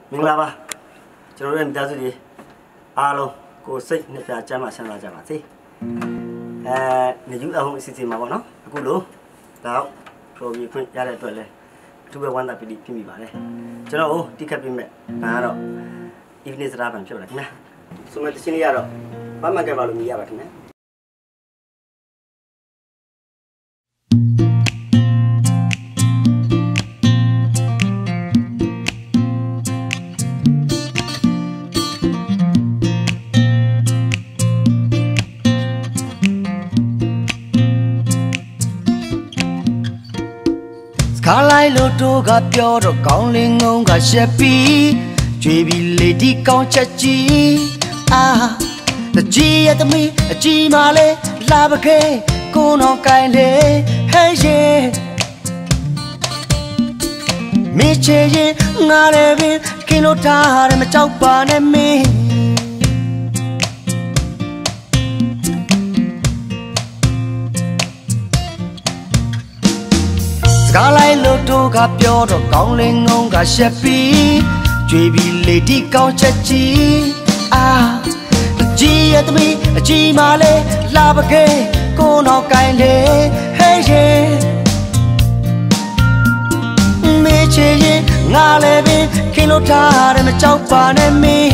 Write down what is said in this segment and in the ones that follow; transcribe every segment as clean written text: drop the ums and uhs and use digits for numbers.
မင်္ဂလာပါကျွန်တော်တို့ရဲ့မိသားစုတွေအားလုံးကိုစိတ်နှစ်ဖြာကျမ်းမာချမ်းသာကြပါစေနေယူအောင်အစီအစဉ်မှာပေါ့နော်အခုလို့တော့ပရိုဂရမ်ဖွင့်ရတဲ့အတွက်လည်းအထူးပဲဝမ်းသာပီတိဖြစ်မိပါတယ်ကျွန်တော်တိခတ်ပေးမဲ့ဒါကတော့ evening စတားပန်ဖြစ်ပါတယ်ခင်ဗျာဆိုမဲ့တချင်းလေးကတော့ဘာမှကြပါလို့မြည်ရပါခင်ဗျာခါလိုက်လို့တို့ကပြောတော့ကောင်းလင်းငုံကရှက်ပြီးကြွေပြီးလေဒီကောင်းချက်ကြီးတကြီးရဲ့သမီးအကြီးမလေးလာပခဲကိုတော်ကိုင်းလေဟဲ့ရဲ့မေချေရင်ငါလည်းပင်ကင်းလို့ထားတယ်မကြောက်ပါနဲ့မင်းစကားလိုက်လို့တို့ကပြောတော့ကောင်းလင်းငုံကရှက်ပြီးကြွေပြီးလေဒီကောင်းချက်ကြီးအကြီးရဲ့သမီးအကြီးမလေးလာပခဲကိုတော်ကိုင်းလေဟဲ့ရဲ့မေချေရင်ငါလည်းပင်ခင်းလို့ထားတယ်မကြောက်ပါနဲ့မင်း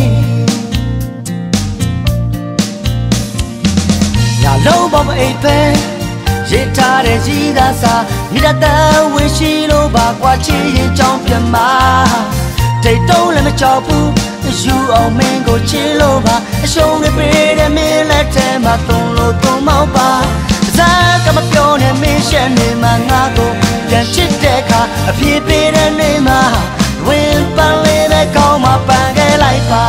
ညာလုံးပေါ်မအိပ်ပဲရထားတဲ့ကြီးသာစာမိတတန်ဝေရှိလို့ပါကွာချီရင်ကြောင်းပြမတိတ်တုံးလည်းမကြောက်ဘူးယူအောင်မင်းကိုချစ်လို့ပါအရှုံးတွေပေးတဲ့မင်းလက်ထဲမှာသုံးလို့သုံးမောက်ပါဇာကမပြောနဲ့မင်းရှက်နေမှငါကိုပြန်ချစ်တဲ့အခါအပြေးပေးတဲ့နေမှာဝင်ပန်းလေးနဲ့ကောင်းမှပန်းခဲ့လိုက်ပါ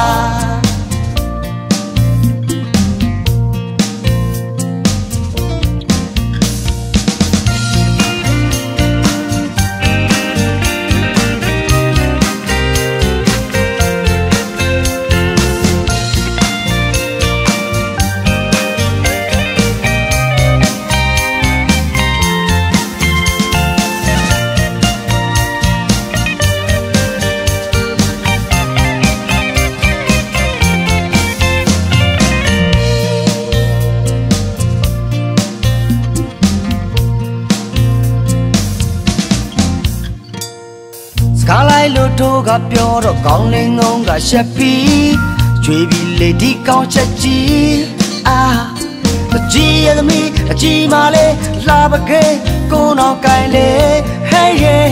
ခါလိုက်လို့တို့ကပြောတော့ကောင်းလင်းငုံကရှက်ပြီးကြွေပြီးလေဒီကောင်းချက်ကြီးအကြီးရဲ့သမီးအကြီးမလေးလာပခဲကိုတော်ကိုင်းလေဟဲ့ရဲ့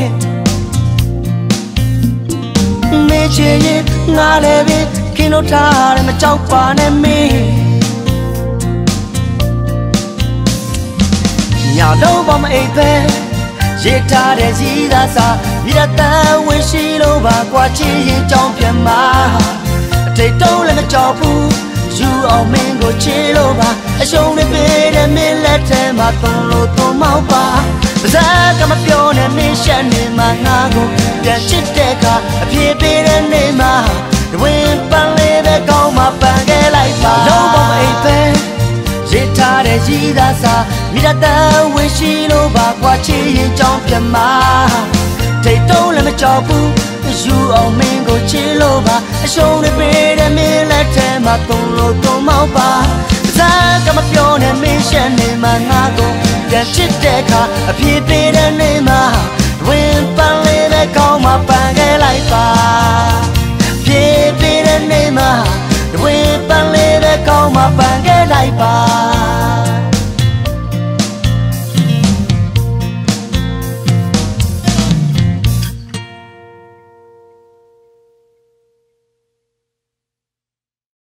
မေချေရင်ငါလည်းပင်ခင်းလို့ထားတယ်မကြောက်ပါနဲ့မင်းညာလုံးပေါ်မအိပ်ပဲရထားတဲ့ကြီးသာစာမိတတန်ဝေရှိလို့ပါကွာချီရင်ကြောင်းပြမအတိတ်တုံးလည်းမကြောက်ဘူးယူအောင်မင်းကိုချစ်လို့ပါအရှုံးတွေပေးတဲ့မင်းလက်ထဲမှာသုံးလို့သုံးမောက်ပါပါဇာကမပြောနဲ့မင်းရှက်နေမှငါကိုပြန်ချစ်တဲ့အခါအပြေးပေးတဲ့နေမှာဝင်ပန်းလေးပဲကောင်းမှပန်းခဲ့လိုက်ပါလုံးပေါ်မအိပ်ပဲရထားတဲ့ကြီးသာစာမိတတန်ဝေရှိလို့ပါကွာချီရင်ကြောင်းပြမတိတ်တုံးလည်းမကြောက်ဘူးယူအောင်မင်းကိုချစ်လို့ပါအရှုံးတွေပေးတဲ့မင်းလက်ထဲမှာသုံးလို့သုံးမောက်ပါဇာကမပြောနဲ့မင်းရှက်နေမှငါကိုပြန်ချစ်တဲ့အခါအပြေးပေးတဲ့နေမှာဝင်ပန်းလေးပဲကောင်းမှပန်းခဲ့လိုက်ပါ